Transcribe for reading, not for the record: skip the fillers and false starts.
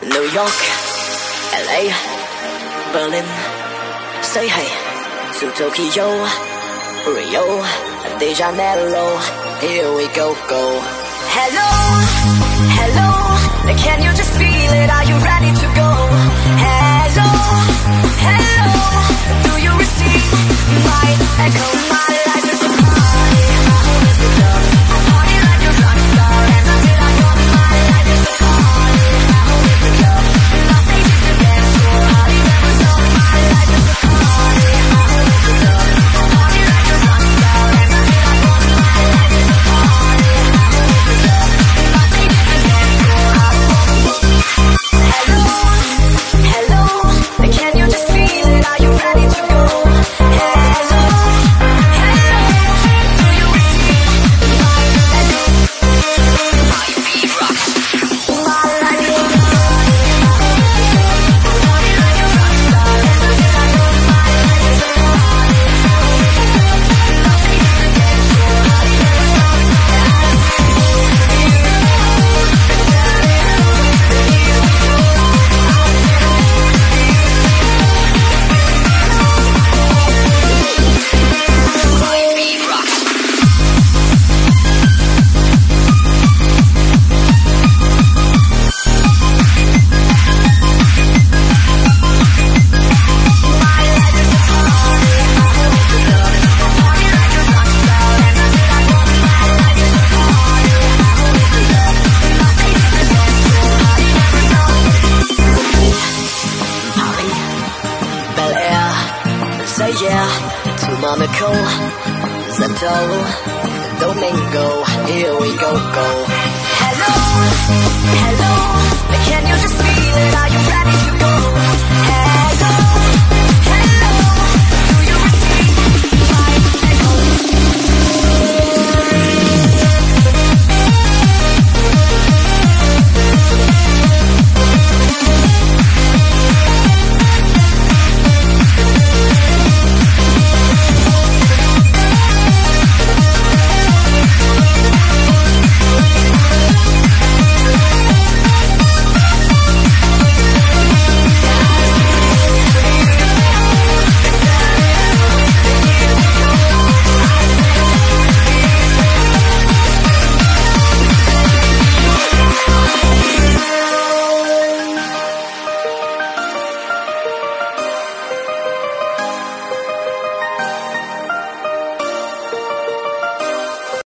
New York, LA, Berlin, say hey to Tokyo, Rio, De Janeiro. Here we go. Hello, hello, can you just feel it? Are you ready to go? Hello, hello, do you receive my echo? My life is a party, my home is the club. I party like a rock star, and until I go, my life is a party, my home is the club. My stage is the dance floor, I'll never stop. My life is a party, my home is the club. I party like a rock star, and until I go, my life is a party, my home is the club. My stage is the dance floor, hello, hello, can you just feel it? Are you ready to go? Hello, hello, do you receive my echo? My beat rocks. My life is a party, my home is the club. Party like a rock star, and until I go, my life is a party, my home is the club. My stage is the dance floor, I'll never stop. Say yeah to Monaco, Santo Domingo. Here we go. Hello, hello, can you just